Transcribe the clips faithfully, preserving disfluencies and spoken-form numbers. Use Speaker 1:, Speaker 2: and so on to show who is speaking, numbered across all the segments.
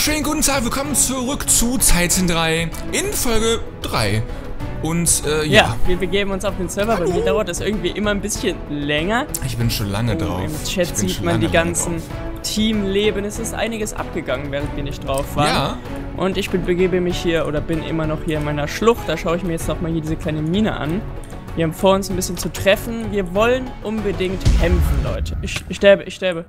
Speaker 1: wunderschönen guten Tag, willkommen zurück zu Titan drei in Folge drei. Und äh, ja,
Speaker 2: ja wir begeben uns auf den Server. Hallo. Bei mir dauert das irgendwie immer ein bisschen länger.
Speaker 1: Ich bin schon lange
Speaker 2: oh,
Speaker 1: drauf.
Speaker 2: Im Chat sieht man die ganzen Teamleben. Es ist einiges abgegangen, während wir nicht drauf waren.
Speaker 1: Ja. Und
Speaker 2: ich bin, begebe mich hier oder bin immer noch hier in meiner Schlucht. Da schaue ich mir jetzt nochmal hier diese kleine Mine an. Wir haben vor uns ein bisschen zu treffen. Wir wollen unbedingt kämpfen, Leute. Ich, ich sterbe, ich sterbe.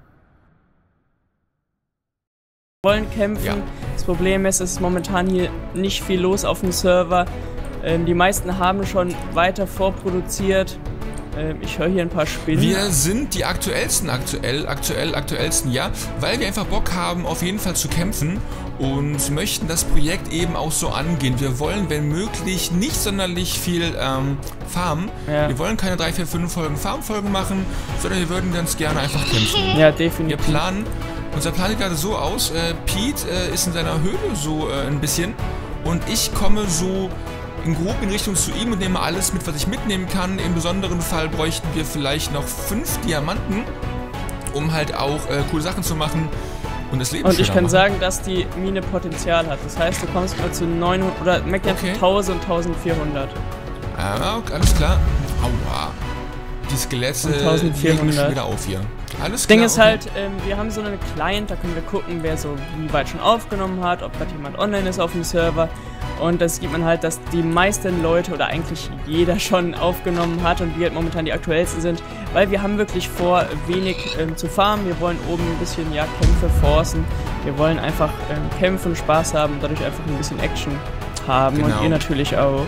Speaker 2: Wir wollen kämpfen. Ja. Das Problem ist, es ist momentan hier nicht viel los auf dem Server. Ähm, die meisten haben schon weiter vorproduziert. Ähm, ich höre hier ein paar Spinnen.
Speaker 1: Wir sind die aktuellsten, aktuell, aktuell, aktuellsten, ja, weil wir einfach Bock haben, auf jeden Fall zu kämpfen und möchten das Projekt eben auch so angehen. Wir wollen, wenn möglich, nicht sonderlich viel ähm, farmen. Ja. Wir wollen keine drei, vier, fünf Folgen Farmfolgen machen, sondern wir würden ganz gerne einfach kämpfen.
Speaker 2: Ja, definitiv.
Speaker 1: Wir planen, unser Plan sieht gerade so aus, äh, Pete äh, ist in seiner Höhle so äh, ein bisschen und ich komme so in grob in Richtung zu ihm und nehme alles mit, was ich mitnehmen kann. Im besonderen Fall bräuchten wir vielleicht noch fünf Diamanten, um halt auch äh, coole Sachen zu machen und das Leben
Speaker 2: Und ich kann
Speaker 1: machen.
Speaker 2: sagen, dass die Mine Potenzial hat. Das heißt, du kommst mal zu neunhundert oder okay. tausend und eintausendvierhundert.
Speaker 1: Ja, okay, alles klar. Aua. Die Skelette legen schon wieder auf hier. Alles
Speaker 2: das Ding
Speaker 1: klar,
Speaker 2: ist
Speaker 1: okay.
Speaker 2: halt, ähm, wir haben so einen Client, da können wir gucken, wer so wie weit schon aufgenommen hat, ob gerade jemand online ist auf dem Server. Und das sieht man halt, dass die meisten Leute oder eigentlich jeder schon aufgenommen hat und wir halt momentan die aktuellsten sind, weil wir haben wirklich vor, wenig ähm, zu farmen. Wir wollen oben ein bisschen ja, Kämpfe forcen. Wir wollen einfach ähm, kämpfen, Spaß haben, dadurch einfach ein bisschen Action haben genau. Und ihr natürlich auch.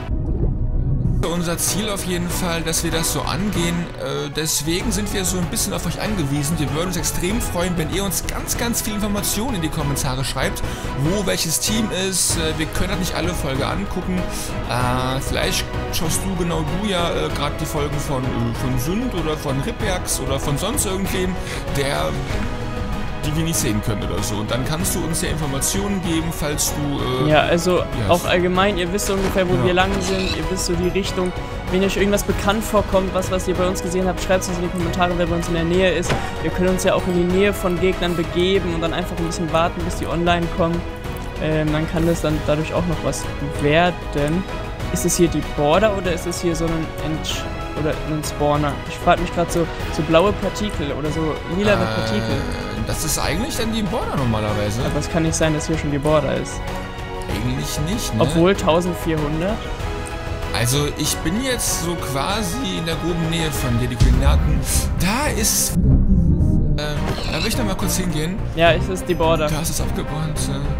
Speaker 1: Unser Ziel auf jeden Fall, dass wir das so angehen. Äh, deswegen sind wir so ein bisschen auf euch angewiesen. Wir würden uns extrem freuen, wenn ihr uns ganz, ganz viele Informationen in die Kommentare schreibt, wo welches Team ist. Äh, wir können halt nicht alle Folgen angucken. Äh, vielleicht schaust du, genau du ja, äh, gerade die Folgen von, äh, von Sünd oder von Ripjax oder von sonst irgendwem, der die wir nicht sehen können oder so. Und dann kannst du uns ja Informationen geben, falls du... Äh,
Speaker 2: ja, also ja, auch allgemein, ihr wisst ungefähr, wo ja. wir lang sind, ihr wisst so die Richtung. Wenn euch irgendwas bekannt vorkommt, was, was ihr bei uns gesehen habt, schreibt es uns in die Kommentare, wer bei uns in der Nähe ist. Wir können uns ja auch in die Nähe von Gegnern begeben und dann einfach ein bisschen warten, bis die online kommen. Ähm, dann kann das dann dadurch auch noch was werden. Ist es hier die Border oder ist es hier so ein Ent oder ein Spawner? Ich frage mich gerade so, so blaue Partikel oder so lila äh, Partikel.
Speaker 1: Das ist eigentlich dann die Border normalerweise.
Speaker 2: Aber es kann nicht sein, dass hier schon die Border ist.
Speaker 1: Eigentlich nicht, ne?
Speaker 2: Obwohl eintausendvierhundert.
Speaker 1: Also ich bin jetzt so quasi in der groben Nähe von dir, die Koordinaten. Da ist... Äh, da will ich noch mal kurz hingehen.
Speaker 2: Ja, es ist die Border.
Speaker 1: Da ist es abgebrannt.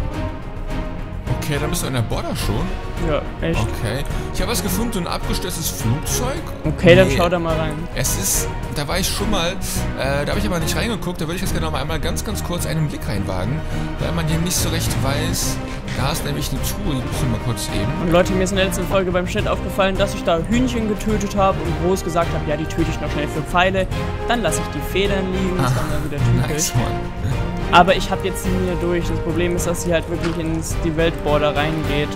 Speaker 1: Okay, dann bist du an der Border schon.
Speaker 2: Ja, echt.
Speaker 1: Okay. Ich habe was gefunden, ein abgestürztes Flugzeug.
Speaker 2: Okay, nee. Dann schau da mal rein.
Speaker 1: Es ist, da war ich schon mal, äh, da habe ich aber nicht reingeguckt, da würde ich jetzt gerne noch mal einmal ganz, ganz kurz einen Blick reinwagen, weil man hier nicht so recht weiß, da ist nämlich eine Truhe, die müssen wir mal kurz eben.
Speaker 2: Und Leute, mir ist in der letzten Folge beim Schnitt aufgefallen, dass ich da Hühnchen getötet habe und groß gesagt habe, ja, die töte ich noch schnell für Pfeile, dann lasse ich die Federn liegen, das war dann wieder typisch. Nice, Mann. Aber ich habe jetzt die Mine durch. Das Problem ist, dass sie halt wirklich in die Weltborder reingeht.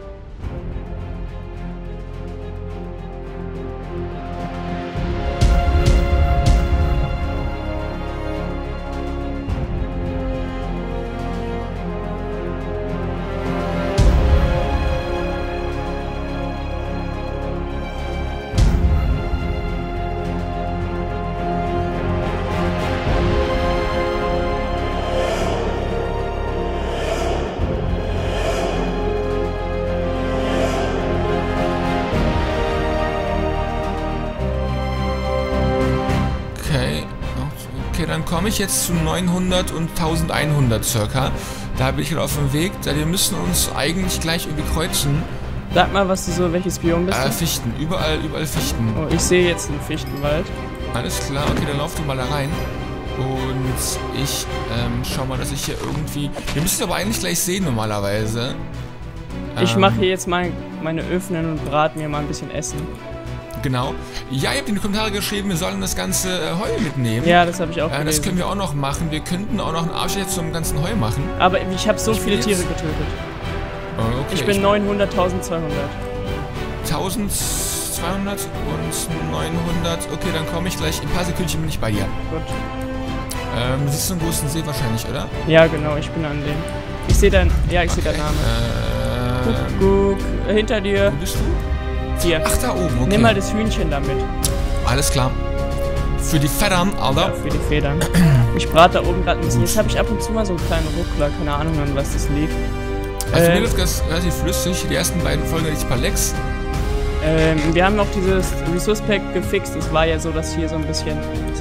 Speaker 1: Dann komme ich jetzt zu neunhundert und eintausendeinhundert circa. Da bin ich gerade auf dem Weg. Da wir müssen uns eigentlich gleich irgendwie kreuzen.
Speaker 2: Sag mal, was du so, welches Biom bist du?
Speaker 1: Äh, Fichten. Überall, überall Fichten.
Speaker 2: Oh, ich sehe jetzt einen Fichtenwald.
Speaker 1: Alles klar. Okay, dann lauf du mal da rein. Und ich ähm, schau mal, dass ich hier irgendwie... Wir müssen aber eigentlich gleich sehen normalerweise.
Speaker 2: Ich
Speaker 1: ähm,
Speaker 2: mache hier jetzt mal meine Öffnen und brate mir mal ein bisschen Essen.
Speaker 1: Genau. Ja, ihr habt in die Kommentare geschrieben, wir sollen das ganze äh, Heu mitnehmen.
Speaker 2: Ja, das habe ich auch
Speaker 1: äh, Das können wir auch noch machen. Wir könnten auch noch einen Arsch jetzt zum ganzen Heu machen.
Speaker 2: Aber ich habe so ich viele Tiere getötet.
Speaker 1: Oh, okay.
Speaker 2: Ich bin neunhundert, eintausendzweihundert.
Speaker 1: eintausendzweihundert und neunhundert. Okay, dann komme ich gleich. In ein paar Sekündchen bin ich bei dir.
Speaker 2: Gut.
Speaker 1: Ähm, du siehst so einen großen See wahrscheinlich, oder?
Speaker 2: Ja, genau, ich bin an dem. Ich sehe dein... Ja, ich
Speaker 1: Okay.
Speaker 2: sehe deinen Namen.
Speaker 1: Ähm,
Speaker 2: Guck, guck, hinter dir.
Speaker 1: Wo bist du?
Speaker 2: Hier.
Speaker 1: Ach, da oben, okay.
Speaker 2: Nimm mal das Hühnchen damit.
Speaker 1: Alles klar. Für die Federn,
Speaker 2: Ja,
Speaker 1: Alter.
Speaker 2: für die Federn. Ich brate da oben gerade ein bisschen. Jetzt habe ich ab und zu mal so einen kleinen Ruckler. Keine Ahnung, an was das liegt.
Speaker 1: Also
Speaker 2: Ähm,
Speaker 1: mir läuft das relativ flüssig. Die ersten beiden Folgen hatte ich ein paar Lecks.
Speaker 2: Ähm, wir haben noch dieses Resource Pack gefixt. Es war ja so, dass hier so ein bisschen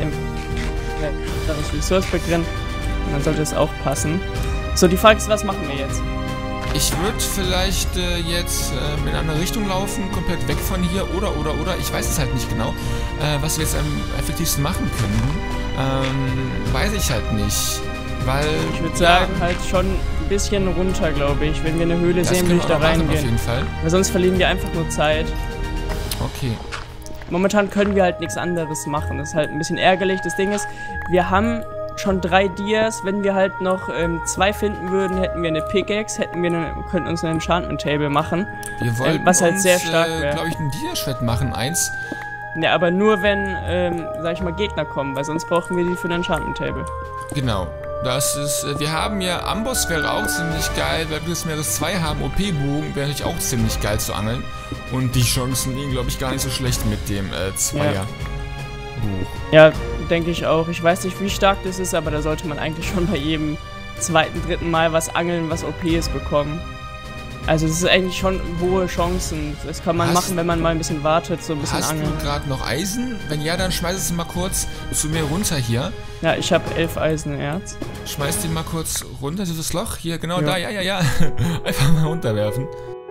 Speaker 2: das Resource Pack drin. Und dann sollte es auch passen. So, die Frage ist, was machen wir jetzt?
Speaker 1: Ich würde vielleicht äh, jetzt äh, in eine andere Richtung laufen, komplett weg von hier, oder, oder, oder, ich weiß es halt nicht genau, äh, was wir jetzt am effektivsten machen können. Ähm, weiß ich halt nicht, weil...
Speaker 2: Ich würde sagen, halt schon ein bisschen runter, glaube ich. Wenn wir eine Höhle
Speaker 1: das
Speaker 2: sehen,
Speaker 1: können
Speaker 2: will ich
Speaker 1: wir
Speaker 2: da
Speaker 1: auch machen, auf
Speaker 2: reingehen.
Speaker 1: jeden Fall.
Speaker 2: Weil sonst verlieren wir einfach nur Zeit.
Speaker 1: Okay.
Speaker 2: Momentan können wir halt nichts anderes machen. Das ist halt ein bisschen ärgerlich. Das Ding ist, wir haben schon drei Dias. Wenn wir halt noch ähm, zwei finden würden, hätten wir eine Pickaxe, hätten wir eine, könnten uns ein Enchantment Table machen.
Speaker 1: Wir wollten
Speaker 2: was halt
Speaker 1: uns,
Speaker 2: sehr stark
Speaker 1: äh,
Speaker 2: wäre.
Speaker 1: glaube ich, ein Dia-Schwert machen, eins.
Speaker 2: Ja, aber nur wenn, ähm, sag ich mal, Gegner kommen, weil sonst brauchen wir die für ein Enchantment Table.
Speaker 1: Genau. Das ist, äh, wir haben ja, Amboss wäre auch ziemlich geil, weil wir das Meeres zwei haben, O P-Bogen wäre natürlich auch ziemlich geil zu angeln. Und die Chancen liegen, glaube ich, gar nicht so schlecht mit dem äh, Zweier-Buch.
Speaker 2: Ja, denke ich auch. Ich weiß nicht, wie stark das ist, aber da sollte man eigentlich schon bei jedem zweiten, dritten Mal was angeln, was O P ist, bekommen. Also das ist eigentlich schon hohe Chancen. Das kann man
Speaker 1: Hast-
Speaker 2: machen, wenn man mal ein bisschen wartet, so ein bisschen
Speaker 1: Hast
Speaker 2: angeln.
Speaker 1: du gerade noch Eisen? Wenn ja, dann schmeiß es mal kurz zu mir runter hier.
Speaker 2: Ja, ich habe elf Eisenerz.
Speaker 1: Schmeiß den mal kurz runter, dieses Loch. Hier, genau
Speaker 2: Ja.
Speaker 1: da, ja, ja, ja. Einfach mal runterwerfen.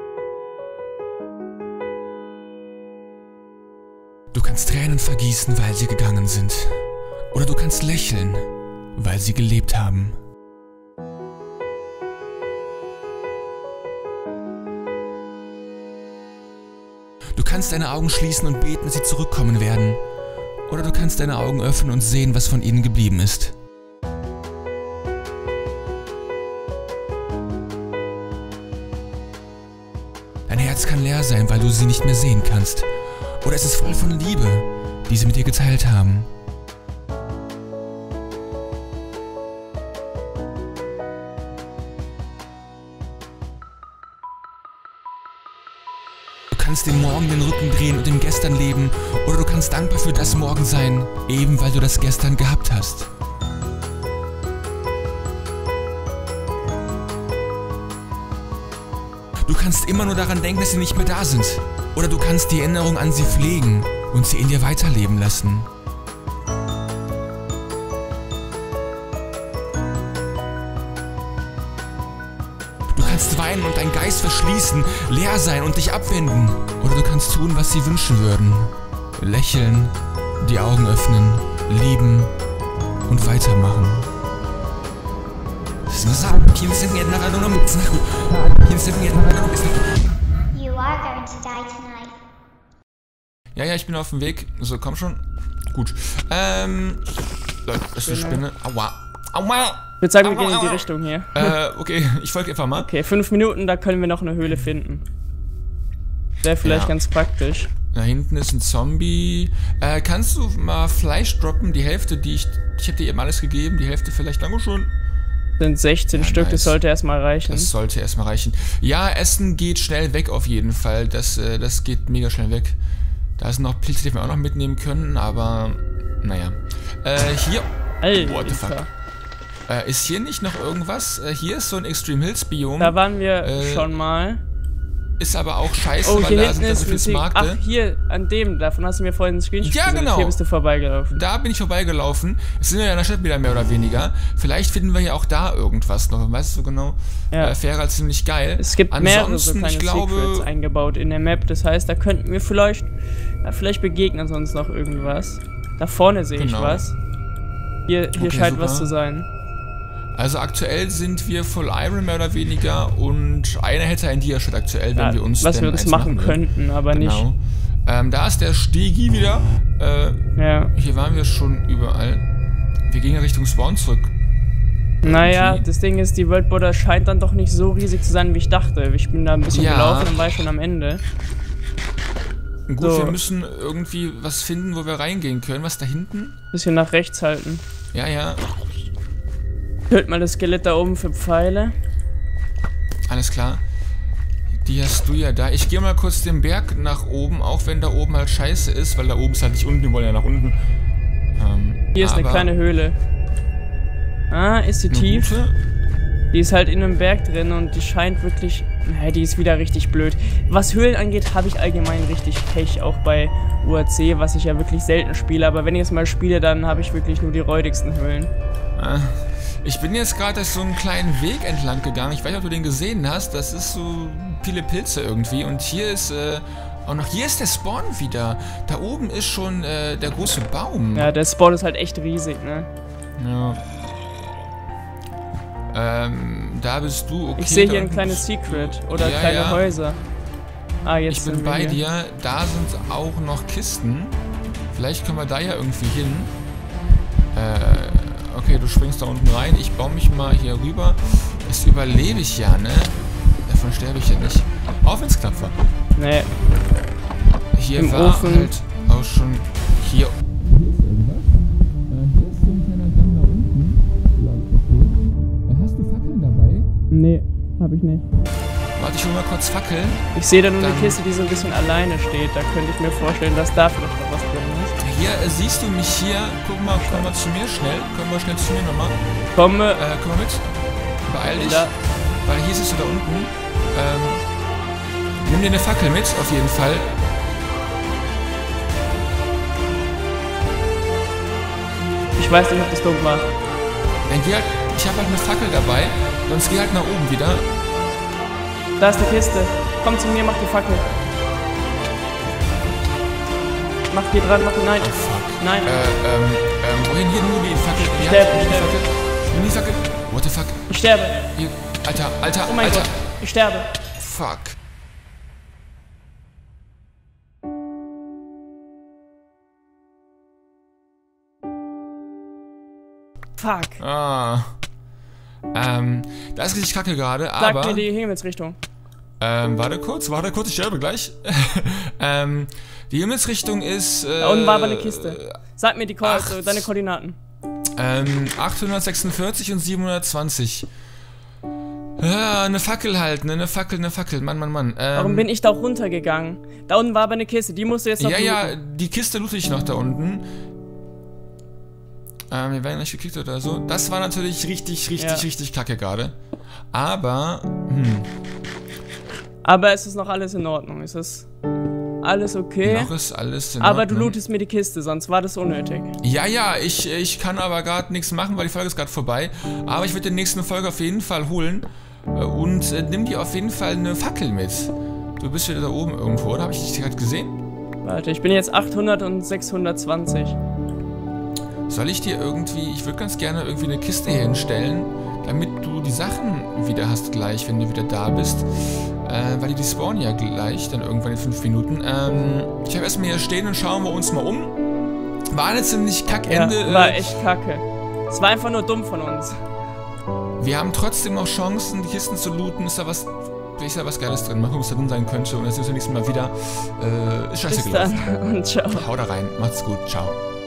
Speaker 1: Du kannst Tränen vergießen, weil sie gegangen sind. Oder du kannst lächeln, weil sie gelebt haben. Du kannst deine Augen schließen und beten, dass sie zurückkommen werden. Oder du kannst deine Augen öffnen und sehen, was von ihnen geblieben ist. Dein Herz kann leer sein, weil du sie nicht mehr sehen kannst. Oder es ist voll von Liebe, die sie mit dir geteilt haben. Du kannst dem Morgen den Rücken drehen und im Gestern leben. Oder du kannst dankbar für das Morgen sein, eben weil du das Gestern gehabt hast. Du kannst immer nur daran denken, dass sie nicht mehr da sind. Oder du kannst die Erinnerung an sie pflegen und sie in dir weiterleben lassen. Du kannst weinen und deinen Geist verschließen, leer sein und dich abwenden. Oder du kannst tun, was sie wünschen würden. Lächeln, die Augen öffnen, lieben und weitermachen.
Speaker 3: You are going to die tonight.
Speaker 1: Ja, ja, ich bin auf dem Weg. So, komm schon. Gut. Ähm. Leute, das ist eine Spinne. Aua. Aua.
Speaker 2: Ich würde sagen, wir
Speaker 1: Aua,
Speaker 2: gehen in die
Speaker 1: aua.
Speaker 2: Richtung hier.
Speaker 1: Äh, okay, ich folge einfach mal.
Speaker 2: Okay, fünf Minuten, da können wir noch eine Höhle finden. Wäre vielleicht
Speaker 1: Ja.
Speaker 2: ganz praktisch.
Speaker 1: Da hinten ist ein Zombie. Äh, kannst du mal Fleisch droppen? Die Hälfte, die ich. Ich hätte dir eben alles gegeben. Die Hälfte vielleicht. Dankeschön.
Speaker 2: Sind sechzehn
Speaker 1: Ja,
Speaker 2: Stück,
Speaker 1: nice.
Speaker 2: das sollte erstmal reichen.
Speaker 1: Das sollte erstmal reichen. Ja, Essen geht schnell weg auf jeden Fall. Das, äh, das geht mega schnell weg. Da sind noch Pilze, die wir auch noch mitnehmen können, aber. Naja. Äh, hier.
Speaker 2: Alter.
Speaker 1: What the fuck? Äh, ist hier nicht noch irgendwas? Äh, hier ist so ein Extreme Hills Biom.
Speaker 2: Da waren wir
Speaker 1: Äh,
Speaker 2: schon mal.
Speaker 1: Ist aber auch scheiße,
Speaker 2: Oh,
Speaker 1: weil
Speaker 2: hier
Speaker 1: da
Speaker 2: hinten
Speaker 1: sind da
Speaker 2: ist
Speaker 1: so viele
Speaker 2: ein Sieg. Ach,
Speaker 1: Smaragde.
Speaker 2: hier, an dem, davon hast du mir vorhin einen Screenshot
Speaker 1: Ja,
Speaker 2: gesendet.
Speaker 1: genau.
Speaker 2: Hier bist du vorbeigelaufen.
Speaker 1: Da bin ich vorbeigelaufen. Jetzt sind wir ja in der Stadt wieder mehr oder weniger. Vielleicht finden wir ja auch da irgendwas noch. Weißt du so genau?
Speaker 2: Ja.
Speaker 1: Äh, wäre halt ziemlich geil.
Speaker 2: Es gibt mehrere so
Speaker 1: Ansonsten,
Speaker 2: kleine
Speaker 1: ich glaube,
Speaker 2: Secrets eingebaut in der Map. Das heißt, da könnten wir vielleicht, ja, vielleicht begegnen sonst noch irgendwas. Da vorne sehe ich
Speaker 1: Genau.
Speaker 2: was. Hier, hier
Speaker 1: Okay,
Speaker 2: scheint
Speaker 1: super.
Speaker 2: was zu sein.
Speaker 1: Also aktuell sind wir voll Iron mehr oder weniger und einer hätte ein Dia-Shot aktuell, wenn
Speaker 2: Ja,
Speaker 1: wir uns
Speaker 2: was
Speaker 1: denn
Speaker 2: wir uns
Speaker 1: eins
Speaker 2: machen
Speaker 1: würden.
Speaker 2: könnten, aber
Speaker 1: Genau. Ähm, da ist der Stegi wieder. Äh,
Speaker 2: nicht. Ja.
Speaker 1: hier waren wir schon überall. Wir gehen Richtung Spawn zurück.
Speaker 2: Naja,
Speaker 1: Irgendwie.
Speaker 2: das Ding ist, die World Border scheint dann doch nicht so riesig zu sein, wie ich dachte. Ich bin da ein bisschen
Speaker 1: Ja.
Speaker 2: gelaufen und war schon am Ende.
Speaker 1: Gut,
Speaker 2: So.
Speaker 1: wir müssen irgendwie was finden, wo wir reingehen können. Was da hinten?
Speaker 2: Bisschen nach rechts halten.
Speaker 1: Ja, ja.
Speaker 2: Töt mal das Skelett da oben für Pfeile.
Speaker 1: Alles klar. Die hast du ja da. Ich gehe mal kurz den Berg nach oben, auch wenn da oben halt scheiße ist, weil da oben ist halt nicht unten, wir wollen ja nach unten. Ähm,
Speaker 2: Hier ist eine kleine Höhle. Ah, ist die tief?
Speaker 1: Gute?
Speaker 2: Die ist halt in einem Berg drin und die scheint wirklich... Naja, die ist wieder richtig blöd. Was Höhlen angeht, habe ich allgemein richtig Pech, auch bei U A C, was ich ja wirklich selten spiele. Aber wenn ich es mal spiele, dann habe ich wirklich nur die räudigsten Höhlen.
Speaker 1: Ah. Ich bin jetzt gerade so einen kleinen Weg entlang gegangen. Ich weiß nicht, ob du den gesehen hast. Das ist so viele Pilze irgendwie. Und hier ist, äh, auch noch, hier ist der Spawn wieder. Da oben ist schon äh, der große Baum.
Speaker 2: Ja, der Spawn ist halt echt riesig, ne?
Speaker 1: Ja. Ähm, da bist du, okay.
Speaker 2: Ich sehe hier ein kleines Secret oder
Speaker 1: ja,
Speaker 2: kleine
Speaker 1: ja.
Speaker 2: Häuser. Ah, jetzt
Speaker 1: Ich bin
Speaker 2: sind wir
Speaker 1: bei
Speaker 2: hier.
Speaker 1: dir. Da sind auch noch Kisten. Vielleicht können wir da ja irgendwie hin. Äh, okay, du springst da unten rein. Ich baue mich mal hier rüber. Das überlebe ich ja, ne? Davon sterbe ich ja nicht. Auf ins Knapfer.
Speaker 2: Nee.
Speaker 1: Hier
Speaker 2: Im
Speaker 1: war
Speaker 2: Ofen.
Speaker 1: halt auch schon hier.
Speaker 2: Nee, hab ich nicht.
Speaker 1: Warte, ich hol mal kurz Fackeln.
Speaker 2: Ich sehe da nur eine
Speaker 1: Dann-
Speaker 2: Kiste, die so ein bisschen alleine steht. Da könnte ich mir vorstellen, dass da vielleicht noch was drin ist.
Speaker 1: Hier äh, siehst du mich hier. Guck mal, komm mal zu mir schnell. Komm mal schnell zu mir nochmal.
Speaker 2: Komme.
Speaker 1: Äh, komm mal mit. Beeil dich.
Speaker 2: Da.
Speaker 1: Weil hier siehst du da unten. Ähm, nimm dir eine Fackel mit, auf jeden Fall.
Speaker 2: Ich weiß nicht, ob das dumm war.
Speaker 1: Dann geh halt, ich habe halt eine Fackel dabei. Sonst geh halt nach oben wieder.
Speaker 2: Da ist eine Kiste. Komm zu mir, mach die Fackel. Mach die dran, mach die. Nein.
Speaker 1: Oh fuck.
Speaker 2: Nein.
Speaker 1: Äh, ähm, ähm, wohin hier? Nimm die Fackel. In die
Speaker 2: Sterbe,
Speaker 1: Hand, nimm die
Speaker 2: sterbe.
Speaker 1: Fackel. Nimm die Fackel. What the fuck?
Speaker 2: Ich sterbe.
Speaker 1: Hier. Alter, Alter,
Speaker 2: Oh mein
Speaker 1: Alter.
Speaker 2: Gott. Ich sterbe.
Speaker 1: Fuck.
Speaker 2: Fuck.
Speaker 1: Ah. Ähm, da ist richtig kacke gerade,
Speaker 2: Sag
Speaker 1: aber...
Speaker 2: mir die Himmelsrichtung.
Speaker 1: Ähm, warte kurz, warte kurz, ich sterbe gleich. ähm, die Himmelsrichtung ist... Äh,
Speaker 2: Da unten war aber eine Kiste. Sag mir die Ko
Speaker 1: acht.
Speaker 2: also deine Koordinaten.
Speaker 1: Ähm, achthundertsechsundvierzig und siebenhundertzwanzig. Ja, eine Fackel halt, ne, eine Fackel, eine Fackel, Mann, Mann, Mann. Ähm,
Speaker 2: Warum bin ich da runtergegangen? Da unten war aber eine Kiste, die musst du jetzt noch
Speaker 1: Ja, ja,
Speaker 2: looten.
Speaker 1: die Kiste loote ich noch da unten. Ähm, wir werden nicht gekickt oder so. Das war natürlich richtig, richtig,
Speaker 2: Ja.
Speaker 1: richtig kacke gerade. Aber, hm,
Speaker 2: Aber es ist noch alles in Ordnung. Es ist alles okay.
Speaker 1: noch ist alles in
Speaker 2: Aber du
Speaker 1: Ordnung.
Speaker 2: lootest mir die Kiste, sonst war das unnötig.
Speaker 1: Ja, ja, ich, ich kann aber gerade nichts machen, weil die Folge ist gerade vorbei. Aber ich würde die nächste Folge auf jeden Fall holen. Äh, Und äh, nimm dir auf jeden Fall eine Fackel mit. Du bist wieder da oben irgendwo, oder? Habe ich dich gerade gesehen?
Speaker 2: Warte, ich bin jetzt achthundert und sechshundertzwanzig.
Speaker 1: Soll ich dir irgendwie... Ich würde ganz gerne irgendwie eine Kiste hier hinstellen, damit du die Sachen wieder hast gleich, wenn du wieder da bist. Äh, weil die, die spawnen ja gleich, dann irgendwann in fünf Minuten. Ähm, ich habe erstmal hier stehen und schauen wir uns mal um. War eine ziemlich kackende.
Speaker 2: Ja, war
Speaker 1: äh,
Speaker 2: echt kacke. Es war einfach nur dumm von uns.
Speaker 1: Wir haben trotzdem noch Chancen, die Kisten zu looten. Ist da was... Ist da was Geiles drin? Mal gucken, was da drin sein könnte. Und dann sehen wir uns beim nächsten Mal wieder. Äh, ist scheiße
Speaker 2: Bis
Speaker 1: gelaufen.
Speaker 2: dann und ciao.
Speaker 1: Hau da rein. Macht's gut. Ciao.